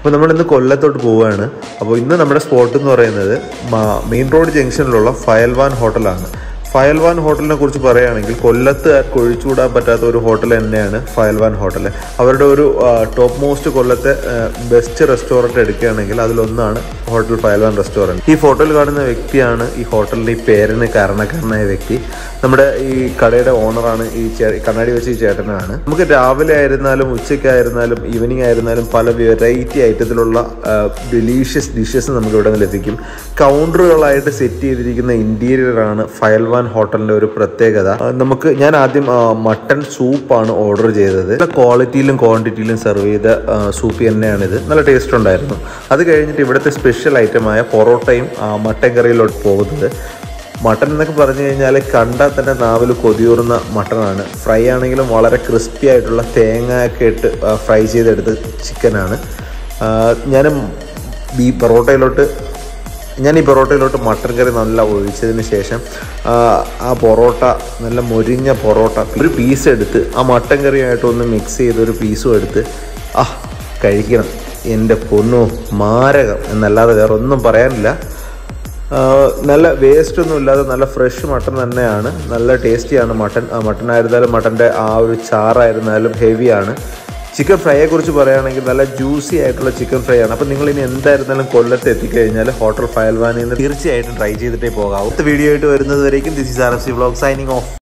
അപ്പോൾ നമ്മളിന്ന് കൊല്ലത്തോട്ട് പോവുകയാണ്. അപ്പോൾ ഇന്ന് നമ്മുടെ സ്പോട്ട് എന്ന് പറയുന്നത് മെയിൻ റോഡ് ജംഗ്ഷനിലുള്ള ഫയൽവാൻ ഹോട്ടലാണ്. ഫയൽവാൻ ഹോട്ടലിനെ കുറിച്ച് പറയുകയാണെങ്കിൽ കൊല്ലത്ത് ഒഴിച്ചുകൂടാൻ പറ്റാത്ത ഒരു ഹോട്ടൽ തന്നെയാണ് ഫയൽവാൻ ഹോട്ടൽ. അവരുടെ ഒരു ടോപ്പ് മോസ്റ്റ് കൊല്ലത്തെ ബെസ്റ്റ് റെസ്റ്റോറൻറ്റ് എടുക്കുകയാണെങ്കിൽ അതിലൊന്നാണ് ഹോട്ടൽ ഫയൽവാൻ റെസ്റ്റോറൻറ്റ്. ഈ ഫോട്ടോയിൽ കാണുന്ന വ്യക്തിയാണ് ഈ ഹോട്ടലിൻ്റെ ഈ പേരിന് കാരണക്കാരനായ വ്യക്തി. നമ്മുടെ ഈ കടയുടെ ഓണറാണ് ഈ കണ്ണാടി വെച്ച ഈ ചേട്ടനാണ്. നമുക്ക് രാവിലെ ആയിരുന്നാലും ഉച്ചയ്ക്കായിരുന്നാലും ഈവനിങ് ആയിരുന്നാലും പല വെറൈറ്റി ഐറ്റത്തിലുള്ള ഡെലീഷ്യസ് ഡിഷസ് നമുക്ക് ഇവിടെ നിന്ന് ലഭിക്കും. കൗണ്ടറുകളായിട്ട് സെറ്റ് ചെയ്തിരിക്കുന്ന ഇൻറ്റീരിയറാണ് ഫയൽവാൻ ഹോട്ടലിൻ്റെ ഒരു പ്രത്യേകത. ഞാൻ ആദ്യം മട്ടൺ സൂപ്പാണ് ഓർഡർ ചെയ്തത്. നല്ല ക്വാളിറ്റിയിലും ക്വാണ്ടിറ്റിയിലും സെർവ് ചെയ്ത സൂപ്പ് തന്നെയാണിത്. നല്ല ടേസ്റ്റ് ഉണ്ടായിരുന്നു. അത് കഴിഞ്ഞിട്ട് ഇവിടുത്തെ സ്പെഷ്യൽ ഐറ്റമായ പൊറോട്ടയും മട്ടൻ കറിയിലോട്ട് പോകുന്നത്. മട്ടൺ എന്നൊക്കെ പറഞ്ഞു കഴിഞ്ഞാൽ കണ്ടാൽ തന്നെ നാവിൽ കൊതിയൂറുന്ന മട്ടനാണ്. ഫ്രൈ ആണെങ്കിലും വളരെ ക്രിസ്പി ആയിട്ടുള്ള തേങ്ങയൊക്കെ ഇട്ട് ഫ്രൈ ചെയ്തെടുത്ത് ചിക്കനാണ്. ഈ പൊറോട്ടയിലോട്ട് മട്ടൻ കറി നല്ല ഒഴിച്ചതിന് ശേഷം ആ പൊറോട്ട നല്ല മൊരിഞ്ഞ പൊറോട്ട ഒരു പീസ് എടുത്ത് ആ മട്ടൻ കറിയായിട്ട് ഒന്ന് മിക്സ് ചെയ്ത് ഒരു പീസും എടുത്ത് കഴിക്കണം. എൻ്റെ പൊന്നോ, മാരകം എന്നല്ലാതെ വേറെ ഒന്നും പറയാനില്ല. നല്ല വേസ്റ്റൊന്നും ഇല്ലാതെ നല്ല ഫ്രഷ് മട്ടൺ തന്നെയാണ്. നല്ല ടേസ്റ്റിയാണ് മട്ടനായിരുന്നാലും മട്ടൻ്റെ ആ ഒരു ചാറായിരുന്നാലും ഹെവിയാണ്. ചിക്കൻ ഫ്രൈയെ കുറിച്ച് പറയുകയാണെങ്കിൽ നല്ല ജ്യൂസി ആയിട്ടുള്ള ചിക്കൻ ഫ്രൈ ആണ്. അപ്പോൾ നിങ്ങൾ ഇനി എന്തായിരുന്നാലും കൊല്ലത്ത് എത്തിക്കഴിഞ്ഞാൽ ഹോട്ടൽ ഫയൽവാനിൽ നിന്ന് തീർച്ചയായിട്ടും ട്രൈ ചെയ്തിട്ടേ പോകാവൂ. അടുത്ത വീഡിയോ ആയിട്ട് വരുന്നത് വരേക്കും this is RFC vlog signing of.